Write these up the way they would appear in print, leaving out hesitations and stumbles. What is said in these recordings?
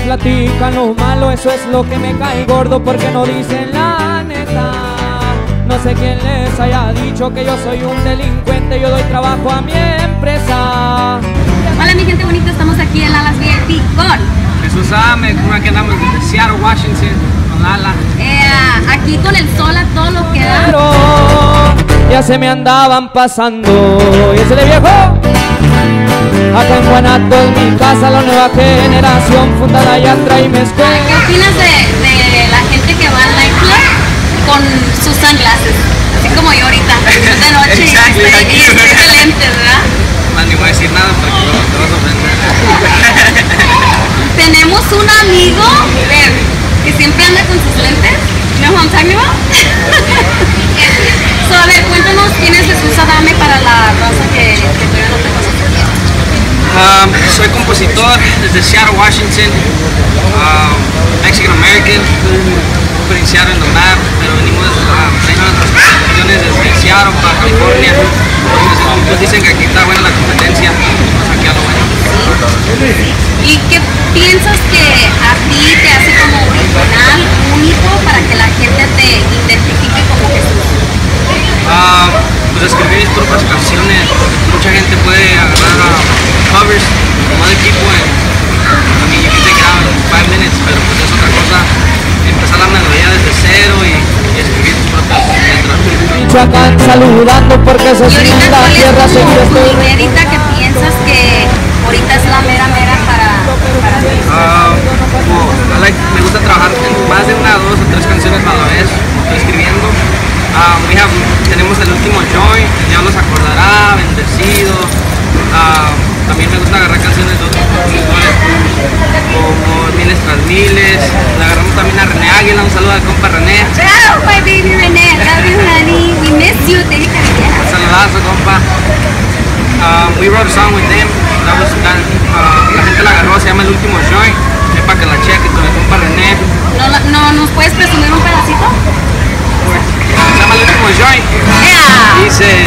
platican lo malo, eso es lo que me cae gordo, porque no dicen la neta. No sé quién les haya dicho que yo soy un delincuente, yo doy trabajo a mi empresa. Hola mi gente bonita, estamos aquí en Lalas VIP con Jesús Adame, aquí andamos desde Seattle, Washington, con Lala. Aquí con el sol a todo lo que da. Pero ya se me andaban pasando. ¿Y ese de viejo? Acá en Guanato, en mi casa, la nueva generación fundada ya trae mezcla. ¿Qué opinas de la gente que va al nightclub con sus sunglasses? Así como yo ahorita, es de noche y estoy de lentes, ¿verdad? No, ni voy a decir nada porque te vas a ofender. Tenemos un amigo que siempre anda con sus lentes. You know who I'm talking about? So, a ver, cuéntanos quién es Jesús Adame para la raza que todavía no te conoce. Soy compositor desde Seattle, Washington, Mexican American, en Seattle en the map, pero venimos trayendo nuestras composiciones desde Seattle para California. Entonces dicen que aquí está buena la competencia, pues aquí a lo bueno. ¿Y qué piensas que a ti te hace como original, único, para que la gente te identifique como Jesús? Pues escribir mis propias canciones. Mucha gente puede agarrar covers como other people and I mean you can take it out in 5 minutes, pero pues es otra cosa empezar la melodía desde cero y escribir tus propias letras. Michoacán saludando porque se siente la tierra seguir tu estoy. inédita que piensas que ahorita es la mera para ti? Me gusta trabajar en más de una, 2 o 3 canciones a la vez, estoy escribiendo. Tenemos el último Joy, ya nos acordará, Bendecido. También me gusta agarrar canciones de otros compositores como Miles tras Miles. Le agarramos también a René Águila, un saludo al compa René. Hello, my baby René, love you honey, we miss you, te dije Un saludazo, compa. We wrote a song with them. La gente la agarró, se llama El Último Joy. Es para que la cheque con el compa René. No, ¿nos puedes presumir un pedacito? Se llama El Último Joy. Dice: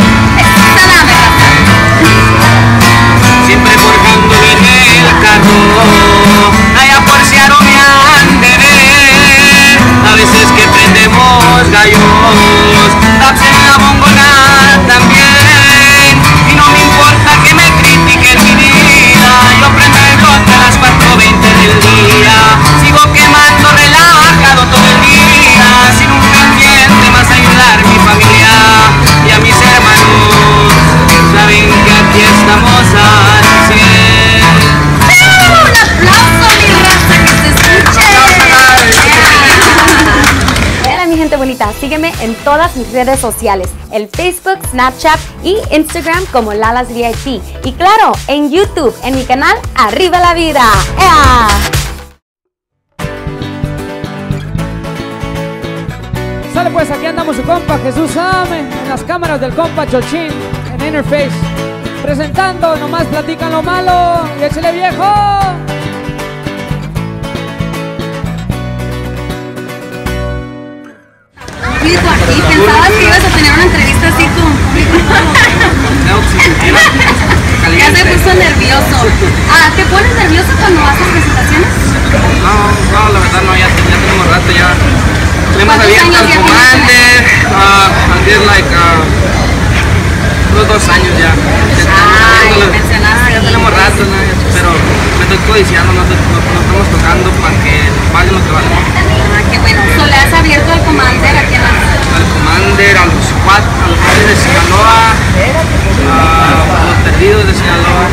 siempre forjándolo en el carro, allá por Seattle me han de ver. A veces que prendemos gallos, taps en la bombona también. Y no me importa que me critiquen mi vida, yo prendo el bloque a las 4:20 del día. Sigo quemando relajado todo el día, sin un pendiente más ayudar a mi familia y a mis hermanos. Saben que aquí estamos al 100. ¡Un aplauso, mi raza, que se escuche! Hola mi gente bonita, sígueme en todas mis redes sociales, el Facebook, Snapchat y Instagram como Lalas VIP. Y claro, en YouTube, en mi canal Arriba la Vida. ¡Ea! Sale pues, aquí andamos su compa Jesús Adame en las cámaras del compa Chochín en Interface, presentando Nomás Platican lo Malo. Y échale viejo. Público aquí, pensabas que ibas a tener una entrevista así con público. Ya se puso nervioso. ¿Te pones nervioso cuando haces presentaciones? No, la verdad no, ya tenemos rato ya. Tenemos abierto al Commander, unos 2 años ya. Ya tenemos rato, ¿no? Pero me estoy codiciando, no estamos tocando para que nos paguen lo que valemos. Qué bueno. ¿Le has abierto al Commander a quién más? Al Commander, a los padres de Sinaloa, a los perdidos de Sinaloa.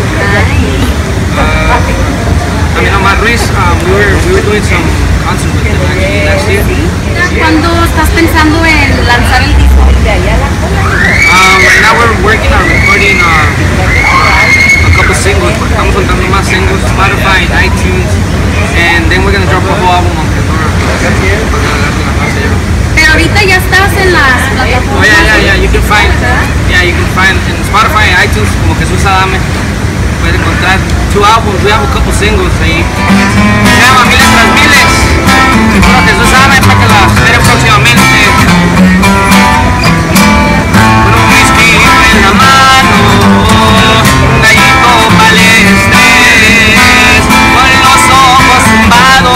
También a Omar Ruiz, we were doing some concerts with them actually last year. ¿Cuándo estás pensando en lanzar el disco? Right now we're working on recording a couple singles, but estamos soltando más singles, Spotify and iTunes, and then we're going to drop a whole album on Pandora. Pero ahorita ya estás en las plataformas. Oh yeah, you can find in Spotify and iTunes como Jesús Adame. Puedes encontrar 2 albums, we have a couple singles ahí. Se llama Miles tras Miles. Bueno, Jesús Adame para que la esperen próximamente. Con un whisky en la mano, un gallito pa'l estrés, con los ojos zumbados.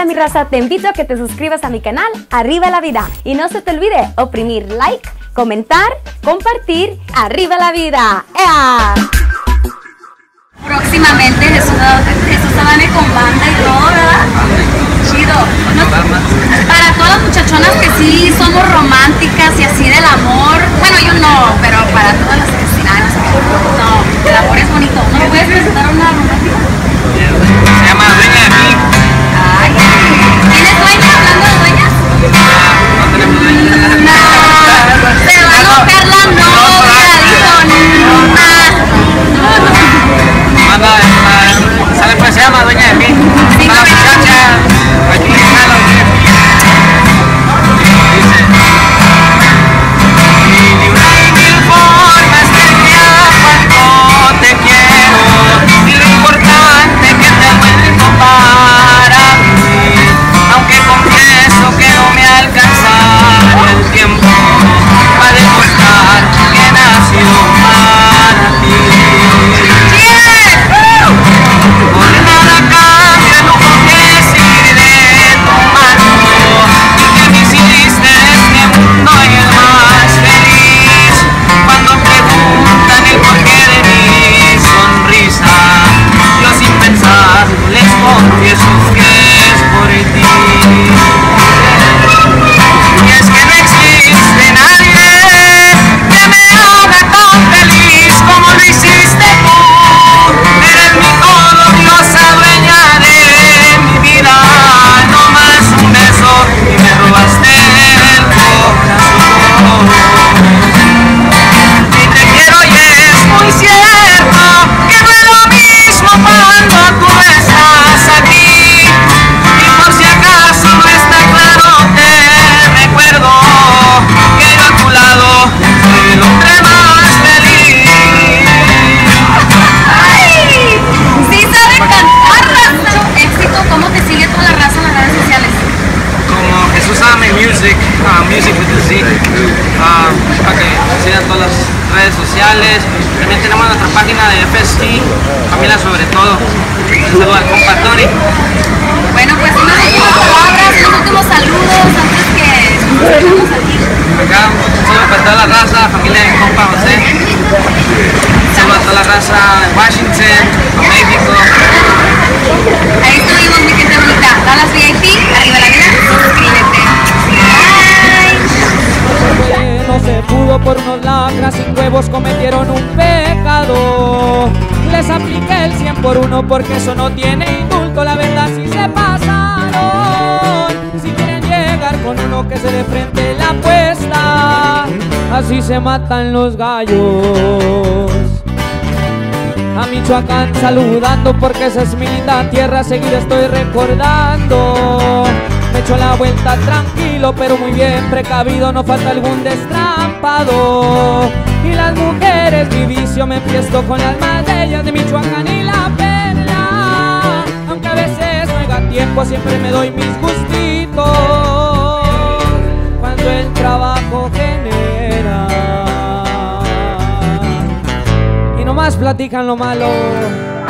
mi raza, te invito a que te suscribas a mi canal Arriba la Vida. Y no se te olvide oprimir like, comentar, compartir. ¡Arriba la vida! ¡Ea! Próximamente Jesús Adame con banda y todo, ¿verdad? Chido. Para todas las muchachonas que sí somos románticas y así del amor, bueno, yo no, pero para todas las que sí, no, el amor es bonito. ¿No me puedes presentar una romántica? Se llama Dueña de mí. Ay, ¿tienes dueña? Hablando de dueñas. No tenemos dueña. No, se va a romper la novia, dijo. Sale pues, se llama Dueña de mí. Sí, la muchacha aquí está la dice. Y una y mil formas que te cuánto te quiero. Y lo importante que te ha vuelto para mí. Aunque confieso que no me alcanza el tiempo para demostrar que nació para ti. Por nada cambia lo que sigue de tu mano. Y que me hiciste este mundo el más feliz. Cuando preguntan el porqué de mi sonrisa, yo sin pensar les confieso que es por ti. Y es que no existe nadie que me haga tan feliz como lo hiciste tú. Eres mi todo, diosa, dueña de mi vida. No más un beso y me robaste el corazón. Y te quiero y es muy cierto que no es lo mismo cuando tú estás aquí. Y por si acaso no está claro, te recuerdo que yo a tu lado soy el hombre más feliz. ¡Ay! Sí saben cantar, raza. Éxito, ¿cómo te sigue toda la raza en las redes sociales? Como Jesús Adame Music, Music with the Z, para que sigan todas las redes sociales. También tenemos nuestra página de FST, familia sobre todo. Un saludo al compa Tony. Bueno, pues unas últimas palabras, unos últimos saludos antes que nos despedamos aquí. Acá un saludo para toda la raza, familia de compa José. Un saludo a toda la raza de Washington, a México. Ahí estuvimos, mi gente bonita. Dallas VIP, Arriba la Vida, suscríbete. Bye. No se pudo por unos lacras sin huevos cometieron un pecado. Les apliqué el 100 por 1 porque eso no tiene indulto. La verdad sí se pasaron. Si quieren llegar con uno que se de frente la apuesta, así se matan los gallos. A Michoacán saludando porque esa es mi linda tierra, seguido estoy recordando. Me echo la vuelta tranquilo pero muy bien precavido, no falta algún destrampado. Y las mujeres mi vicio, me empiezo con las más bellas de Michoacán y la perla. Aunque a veces no haya tiempo siempre me doy mis gustitos cuando el trabajo genera. Y nomás platican lo malo.